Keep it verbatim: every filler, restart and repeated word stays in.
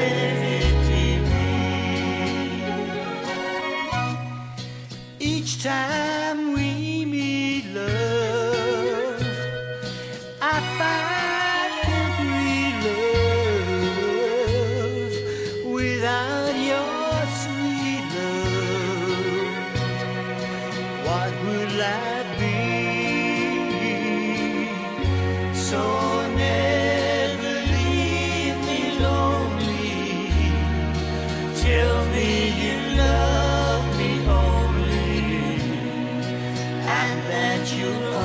infinity me. Each time we meet, love, I find complete love without your sweet love. What would life be? So never leave me lonely. Tell me you love me only, and that you'll